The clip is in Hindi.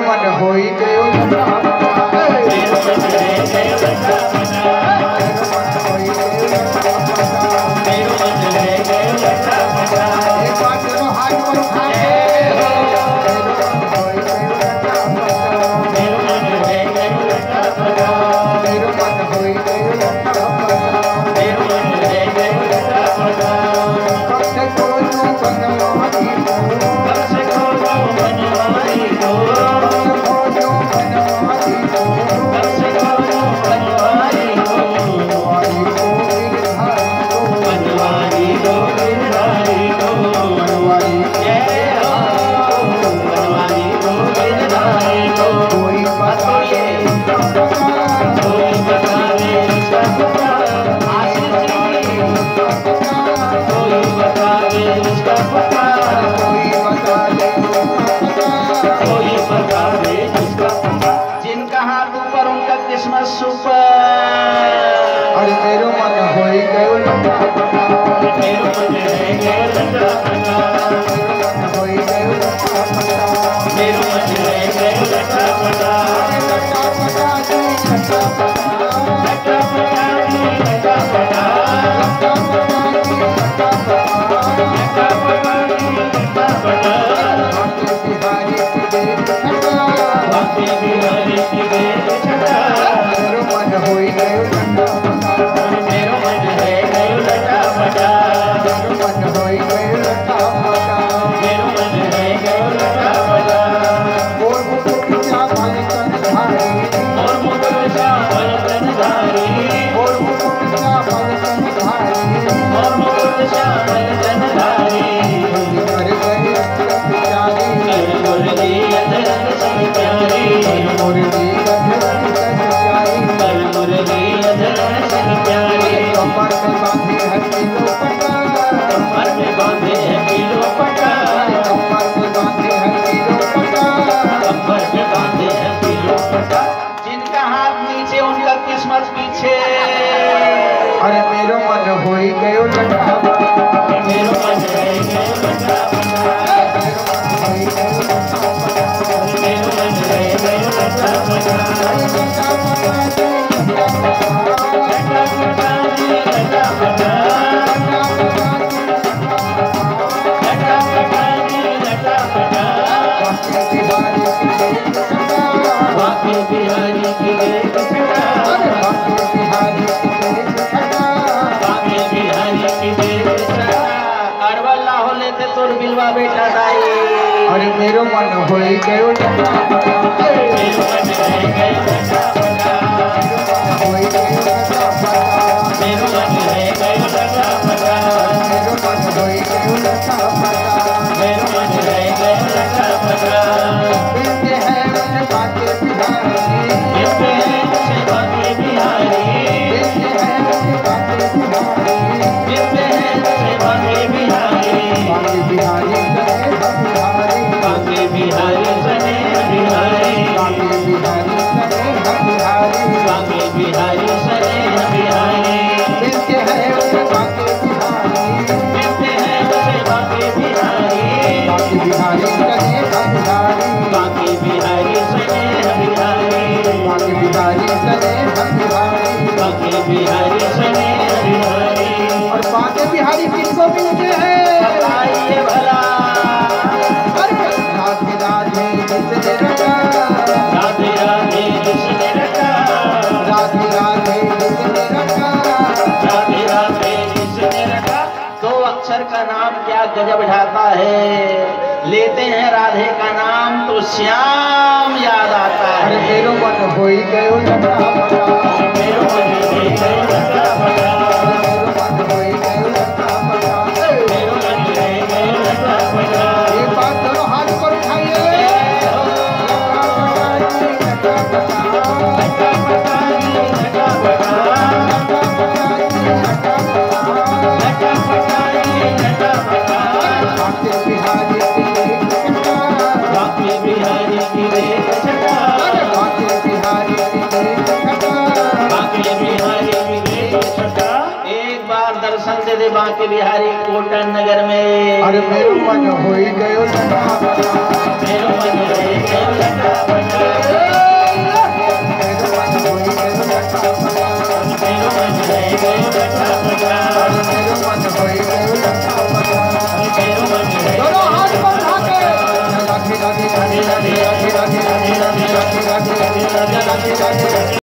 मन होई गयो बेटा दाई अरे मेरो मन होई गयो और बाके बिहारी किसको मिलते हैं बताइए भला। राधे राधे जिसने रखा राधे राधे जिसने रखा राधे राधे जिसने रखा राधे राधे जिसने रखा। दो अक्षर का नाम क्या गजब ढाता है, लेते हैं राधे का नाम तो श्याम याद आता है। अरे मेरो मन होई गयो लगा मेरो मन होई गयो लगा एक बात दोनों हाथ पर उठाइए बिहारी की दर्शन दे दे बांके बिहारी कोटन नगर में। अरे मेरो मन होई गयो लटा मेरो मन होई गयो लटा बटा मेरो मन होई गयो लटा मेरो मन होई गयो लटा बटा मेरो मन होई गयो लटा मेरो मन दोनों हाथ बढ़ा के राधे राधे राधे राधे राधे राधे राधे राधे राधे राधे राधे राधे